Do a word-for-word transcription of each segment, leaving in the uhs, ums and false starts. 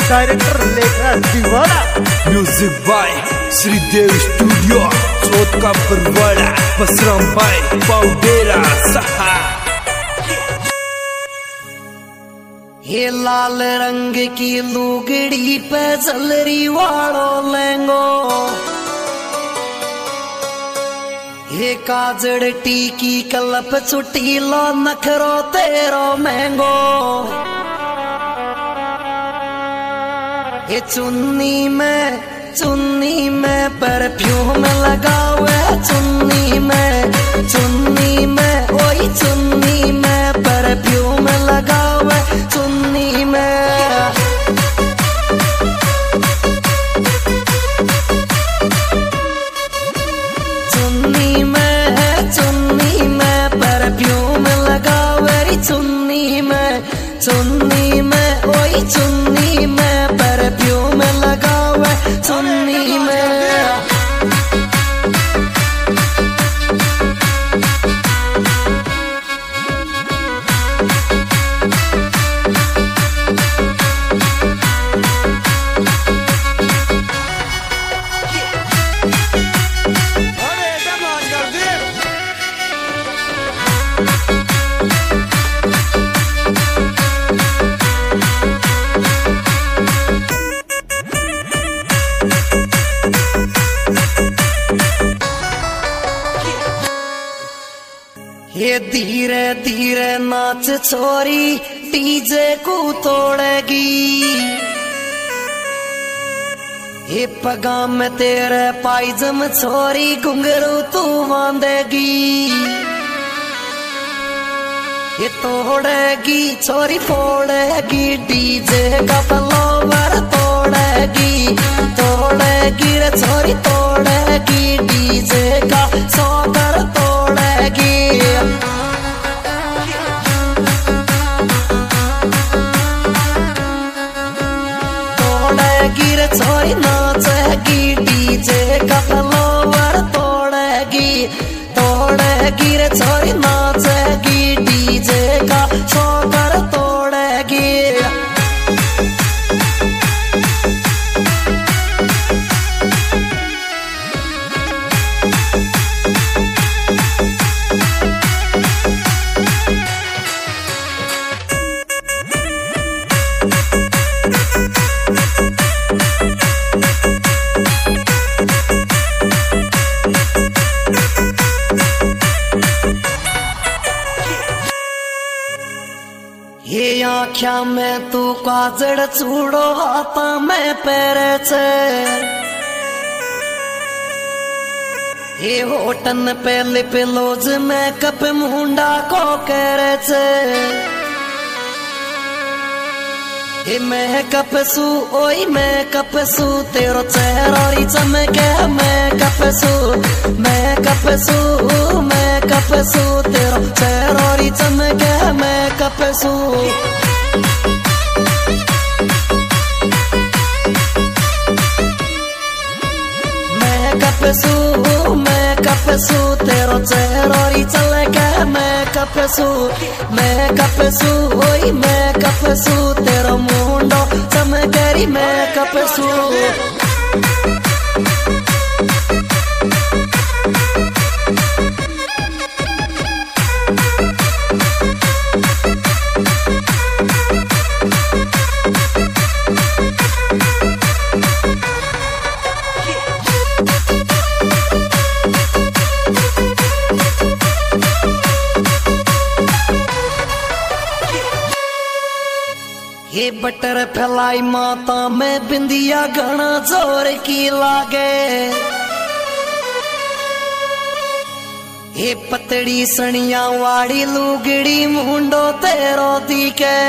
Director Lekhraj Deewana. Music by Shridev studio Chauth ka Barwara Basram bye पाउडेरा सहा। ये लाल रंग की लुगड़ी पे जलरी वालो लेंगो, ये काजड़ टीकी कलप चुटीलो नखरो तेरो महंगो। ये चुन्नी में चुन्नी में परफ्यूम लगावे, चुन्नी में चुन्नी में ओई चुन्नी में परफ्यूम लगावे, चुन्नी में चुन्नी में चुन्नी में परफ्यूम लगावे, चुन्नी में चुन्नी में ओई चुन्नी में परफ्यूम लगावे, चुन्नी में। ये धीरे धीरे नाच छोरी डीजे को तोड़ेगी, ये पगा में तेरे पायजम छोरी घुंघरू तू बांधेगी। ये तोड़ेगी छोरी फोड़ेगी डीजे का फ्लोवर, तोड़ेगी तोड़ेगी रे छोरी तोड़ेगी डीजे का सौकर, तोड़ेगी तोड़ेगी रे छोरी नाचेगी डीजे का फ्लोवर, तोड़ेगी तोड़ेगी रे छोरी नाचेगी डीजे का सौकर, तोड़ेगी। ये आँख्या में तू काजड़ चूड़ो हाथा में पैरे छे, ये होटन पे लिप लोज में कप मुंडा को करे छे। ये मैं कपसू ओई मैं कपसू तेरो चेहरा चमके, मैं कपसू मैं कपसू मैं कपसू तेरो चेहरा चमके, मैं कपसू। मैं कपसू मैं कपसू तेरो चेहरा चमके, मैं कपसू मैं कपसू ओई मैं कपसू तेरो मुंडो चमकेरी, मैं कपसू। ये बटर फैलाई माता में बिंदिया घना जोर की लागे, ये पतड़ी सनिया वाड़ी लुगड़ी मुंडो तेरो दिखे,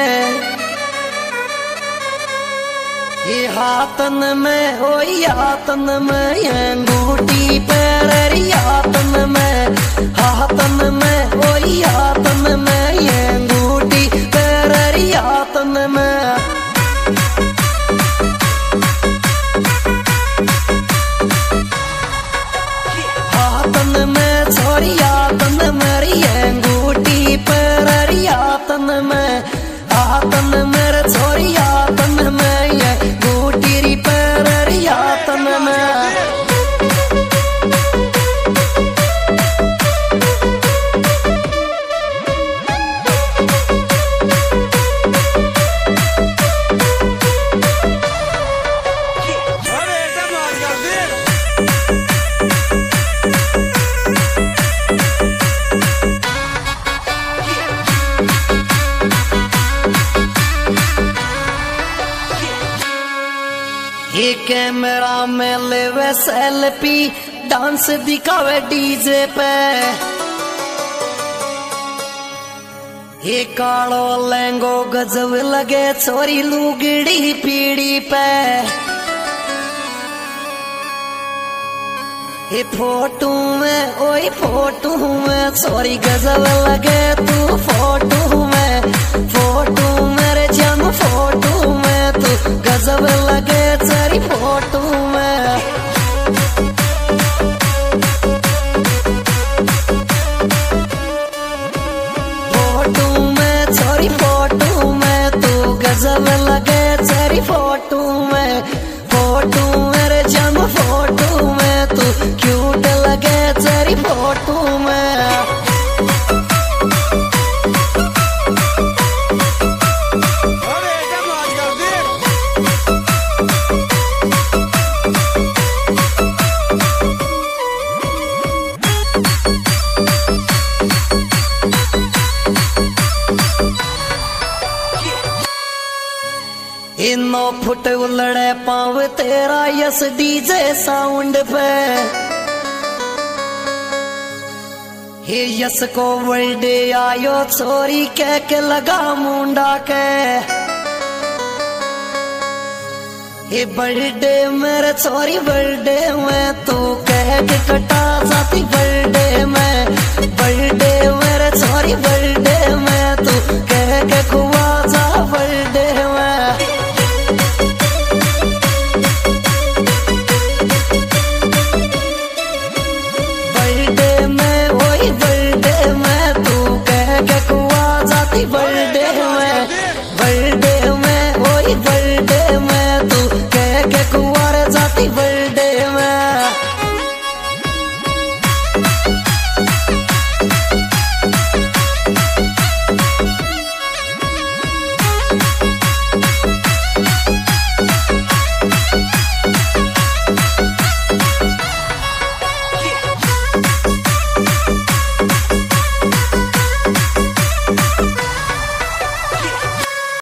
ये हाथन में ओई हाथन में अंगूठी पैरी, हाथन में हाथन में ओई हाथन में अंगूठी पैरी, हाथन में हाथन में छोरी हाथन मेरी अंगूठी पैरी, हाथन में हाथन मेरे छोरी हाथन में में। ये कैमरा में लेवे सेल्फी, डांस दिखावे डीजे पे। ये कालो लहंगो गजब लगे छोरी लुगड़ी पीड़ी पे। ये फोटो में ओए फोटो में छोरी गजब लगे तू फोटो में। फोटो मेरे जम फोटो में तू गजब लगे तेरी फोटो में। फोटो में तेरी फोटो में तू गजब लगे तेरी फोटो में। फोटो मेरे जम फोटो में तू क्यूट लगे तेरी फोटो में। इनो फुट उलड़े पाव तेरा यस डीजे साउंड पे। हे यस को बर्थडे आयो छोरी कह के लगा मुंडा के। हे बर्थडे मेरे छोरी बर्थडे में तू कह के कटा जाती बर्थडे में।